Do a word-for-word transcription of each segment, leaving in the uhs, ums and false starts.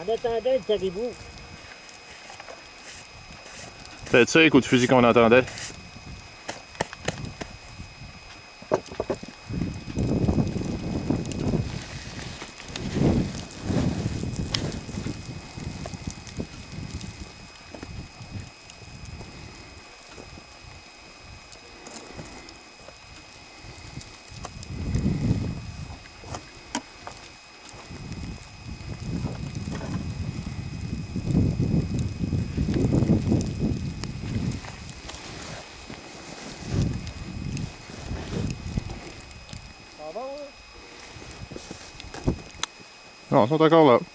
On attendait le caribou. C'était ça les coups de fusil qu'on entendait. Non, ils sont encore là.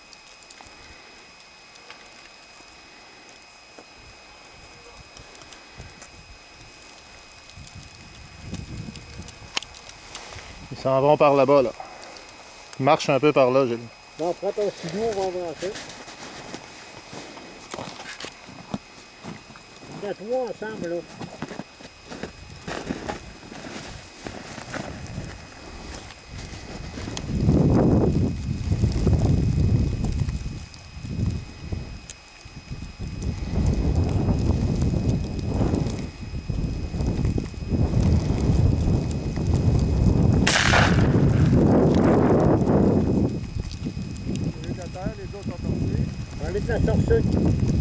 Ils s'en vont par là-bas, là. Ils marchent un peu par là, Gilles. Bon, prends ton ciseau, on va avancer. On est trois ensemble, là. Les autres sont tombés. On va aller te la sortir.